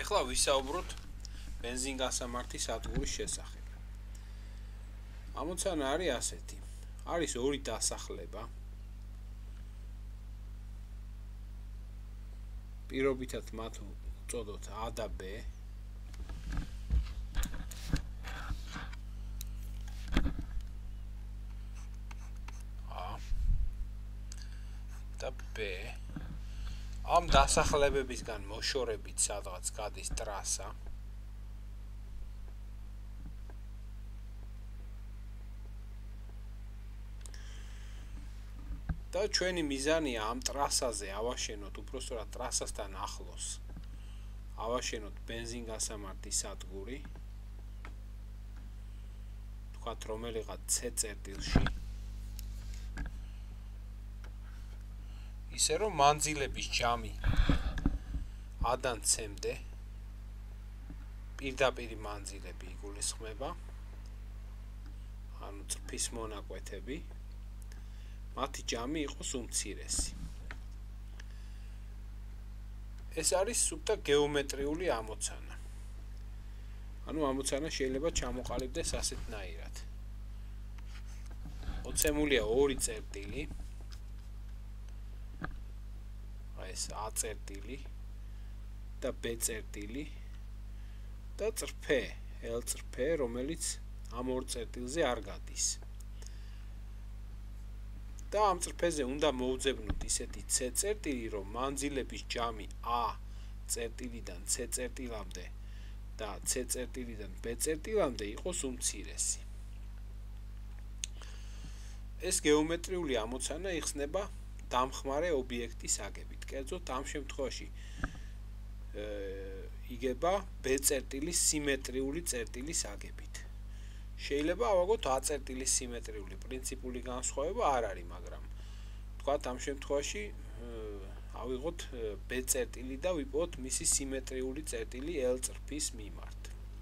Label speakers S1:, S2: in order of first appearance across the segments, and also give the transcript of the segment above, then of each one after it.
S1: ეხლა ვისაუბროთ ბენზინგასამართის სადგურის შესახებ. ამოცანა არის ასეთი. არის ორი დასახლება. პირობითად მათ უწოდოთ A და B. A და B. ამ დასახლებებისგან მოშორებით სადღაც გადის ტრასა. და ჩვენი მიზანია ამ ტრასაზე ავაშენოთ, უпростоრად ტრასასთან ახლოს. ავაშენოთ ბენზინგასამართის სადგური. თქვათ რომელიღაც C წერტილში. ისე რომ მანძილების ჯამი A-დან C-მდე პირდაპირი მანძილები იგულისხმება. ანუ წრფის მონაკვეთები. მათი ჯამი იყოს უმცირესი. ეს არის სუფთა გეომეტრიული ამოცანა. ანუ ამოცანა შეიძლება ჩამოყალიბდეს ასეთნაირად. მოცემულია ორი წერტილი. ეს A წერტილი და B წერტილი და წრფე, L წრფე, რომელიც ამ ორ წერტილზე არ გადის. და ამ წრფეზე უნდა მოვძებნოთ ისეთი C წერტილი, რომ მანძილების ჯამი A წერტილიდან C წერტილამდე და C წერტილიდან B წერტილამდე იყოს უმცირესი. ეს გეომეტრიული ამოცანა იხსნება დამხმარე ობიექტის აგებით. კერძოდ ამ შემთხვევაში იგება B წერტილის სიმეტრიული წერტილის აგებით. შეიძლება ავაგოთ A წერტილის სიმეტრიული პრინციპული განსხვავება არ არის, მაგრამ თქვათ ამ შემთხვევაში ავიღოთ B წერტილი და ვიპოვოთ მისი სიმეტრიული წერტილი L წრფის მიმართ.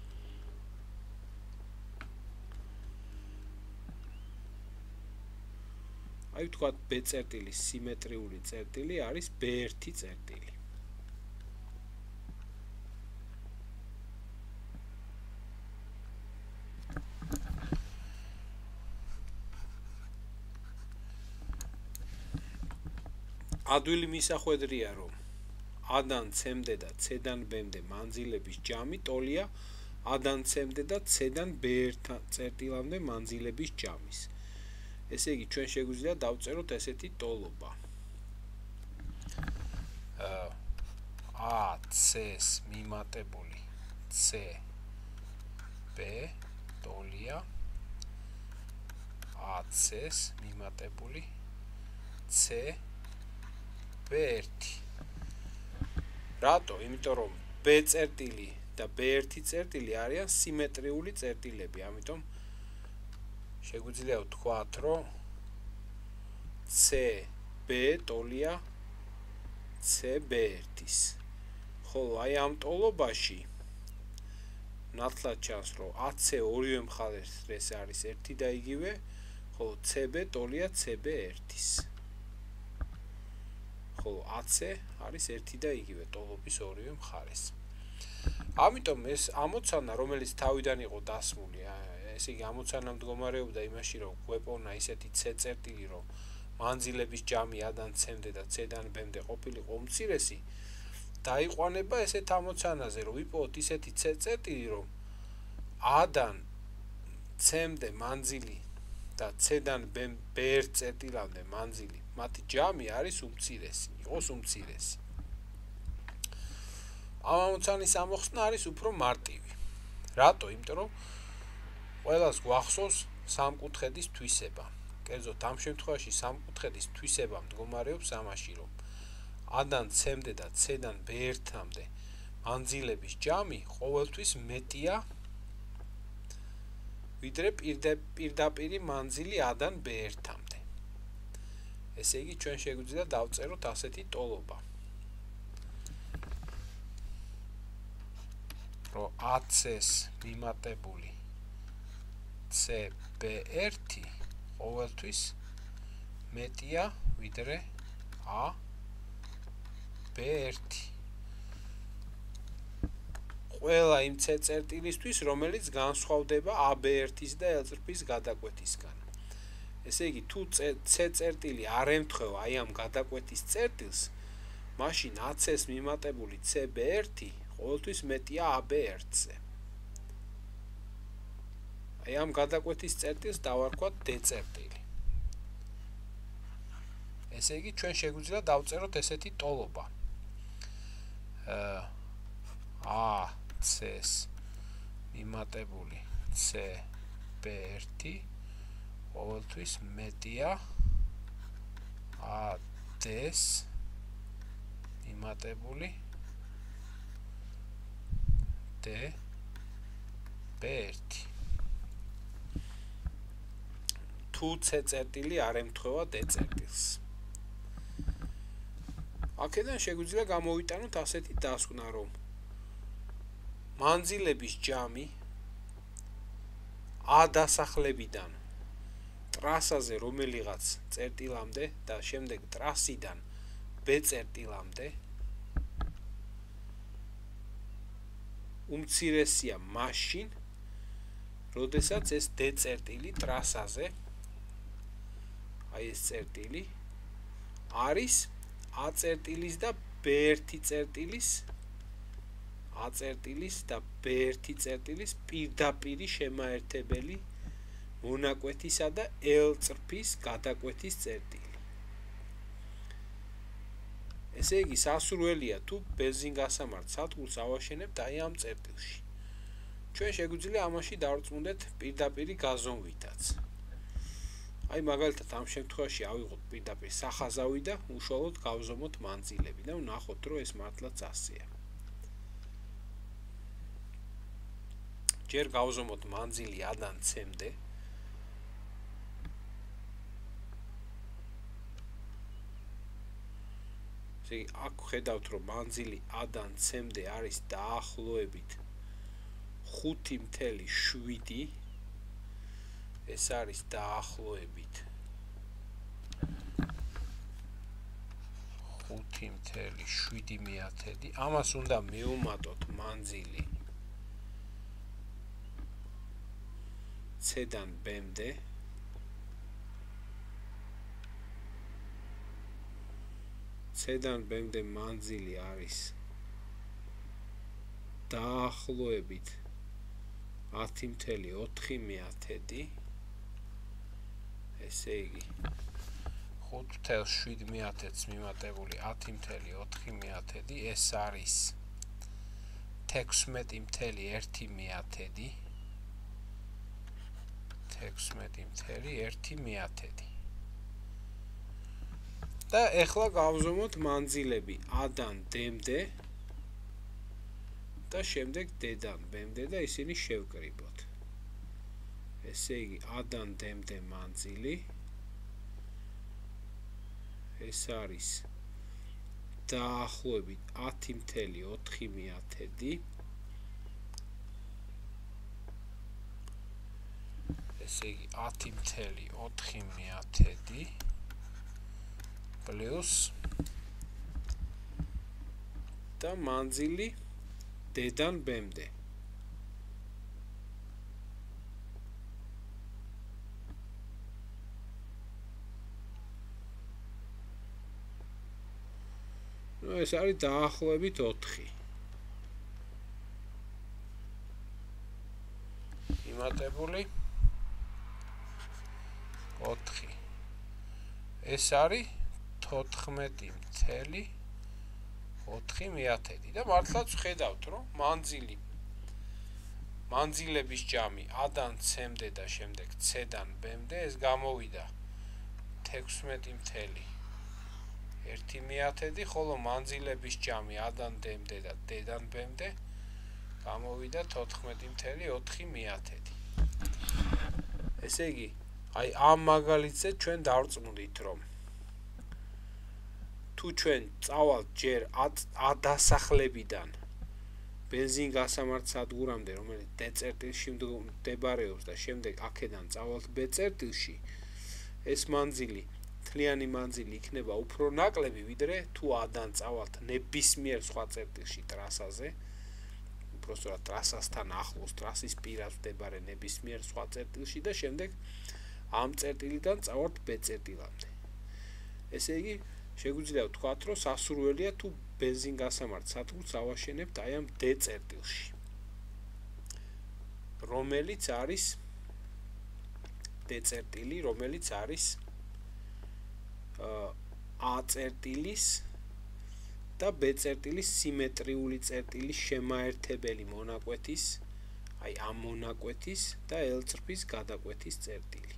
S1: აი თქვათ B წერტილის სიმეტრიული წერტილი არის B1 წერტილი. ადვილი მისახვედრია, რომ A-დან C-მდე და C-დან B-მდე მანძილების ჯამი ტოლია A-დან C-მდე და C-დან B1 წერტილამდე მანძილების ჯამის. ესე იგი, ჩვენ შეგვიძლია დავწეროთ ესეთი ტოლობა. AC-ს მიმატებული CB ტოლია AC-ს მიმატებული C B1. რატო? იმიტომ რომ B წერტილი და B1 წერტილი არიან სიმეტრიული წერტილები, ამიტომ შეგვიძლია ვთქვათ, რომ CB ტოლია CB1-ის. ხოლო აი ამ ტოლობაში ნათლად ჩანს, რომ AC ორივე მხარეს არის ერთი და იგივე, ხოლო CB ტოლია CB1-ის. ხოლო AC არის ერთი და იგივე ტოლობის ორივე მხარეს. ამიტომ ეს ამოცანა, რომელიც თავიდან იყო დასმული, ესე იგი ამოცანა მდგომარეობდა იმაში, რომ გვეპოვნა ისეთი C წერტილი, რომ მანძილების ჯამი A-დან C-მდე და C-დან B-მდე ყოფილიყო უმცირესი, დაიყვანება ესეთ ამოცანაზე, რომ ვიპოვოთ ისეთი C წერტილი, რომ A-დან C-მდე მანძილი და C-დან B1 წერტილამდე მანძილი, მათი ჯამი არის უმცირესი, იყოს უმცირესი. ამ ამოცანის ამოხსნა არის უფრო მარტივი. რატო? იმიტომ რომ ყველას გვახსოვს სამკუთხედის თვისება. კერძოდ ამ შემთხვევაში სამკუთხედის თვისება მდგომარეობს ამაში, რომ A-დან C-მდე და C-დან B1-მდე მანძილების ჯამი ყოველთვის მეტია ვიდრე პირდაპირი მანძილი A-დან B1-მდე. ესე იგი, ჩვენ შეგვიძლია დავწეროთ ასეთი ტოლობა. რომ AC-ს მიმატებული CB1 ყოველთვის მეტია ვიდრე A B1. ყველა იმ C წერტილისთვის, რომელიც განსხვავდება AB1-ის და L წრფის გადაკვეთისგან. ესე იგი, თუ C წერტილი არ ემთხვევა აი ამ გადაკვეთის წერტილს, მაშინ AC-ს მიმატებული CB1 ყოველთვის მეტია AB1-ზე. აი ამ გადაკვეთის წერტილს დავარქვათ D წერტილი. ესე იგი, ჩვენ შეგვიძლია დავწეროთ ესეთი ტოლობა. AC-ს მიმატებული CB1 ყოველთვის მეტია AD-ს მიმატებული DB1. თუ C წერტილი არ ემთხვევა D წერტილს. აქედან შეგვიძლია გამოვიტანოთ ასეთი დასკვნა, რომ მანძილების ჯამი A დასახლებიდან ტრასაზე რომელიღაც წერტილამდე და შემდეგ ტრასიდან B წერტილამდე უმცირესია მაშინ, როდესაც ეს D წერტილი ტრასაზე, აი ეს წერტილი არის A წერტილის და B1 წერტილის A წერტილის და B1 წერტილის პირდაპირი შემაერთებელი მონაკვეთისა და L წრფის გადაკვეთის წერტილი. ესე იგი, სასურველია თუ ბენზინგასამართ სადგურს ავაშენებთ აი ამ წერტილში. ჩვენ შეგვიძლია ამაში დავწმუნდეთ პირდაპირი გაზომვითაც. აი მაგალითად ამ შემთხვევაში ავიღოთ პირდაპირ სახაზავი და უშუალოდ გავზომოთ მანძილები და ვნახოთ, რომ ეს მართლაც ასეა. ჯერ გავზომოთ მანძილი A-დან C-მდე. ესე იგი, აქ ხედავთ, რომ მანძილი A-დან C-მდე არის დაახლოებით 5.7. ეს არის დაახლოებით 5.7. ამას უნდა მივუმატოთ მანძილი C-დან B-მდე. C-დან B-მდე მანძილი არის დაახლოებით 10.4. ესე იგი 5.7-ს მიმატებული 10.4, ეს არის 16.1. 16.1. და ეხლა გავზომოთ მანძილები A-დან D-მდე და შემდეგ D-დან B-მდე და ისინი შევკრიბოთ. ესე იგი, A-დან D-მდე მანძილი ეს არის დაახლოებით 10.4. ესე იგი 10.4 პლუს და მანძილი D-დან B-მდე. ეს არის დაახლოებით 4. იმატებული 4. ეს არის 14.4 და მართლაც ხედავთ, რომ მანძილების ჯამი A-დან C-მდე და შემდეგ C-დან B-მდე ეს გამოვიდა 16.1, ხოლო მანძილების ჯამი A-დან D-მდე და D-დან B-მდე გამოვიდა 14.4. ესე იგი, აი ამ მაგალითზე ჩვენ დავწმუნდით, რომ თუ ჩვენ წავალთ ჯერ A დასახლებიდან ბენზინგასამართ სადგურამდე, რომელიც D წერტილში მდებარეობს და შემდეგ აქედან წავალთ B წერტილში, ეს მანძილი, თლიანი მანძილი იქნება უფრო ნაკლები, ვიდრე თუ A-დან წავალთ ნებისმიერ სხვა წერტილში ტრასაზე, უпроსტოდ ტრასასთან ახლოს, ტრასის პირას მდებარე ნებისმიერ სხვა წერტილში და შემდეგ ამ წერტილიდან წავართ B წერტილამდე. ესე იგი, შეგვიძლია ვთქვათ, რომ სასურველია თუ ბენზინგასამართ სადგურს ავაშენებთ აი ამ D წერტილში. რომელიც არის D წერტილი, რომელიც არის A წერტილის და B წერტილის სიმეტრიული წერტილის შემაერთებელი მონაკვეთის, აი ამ მონაკვეთის და L წრფის გადაკვეთის წერტილი.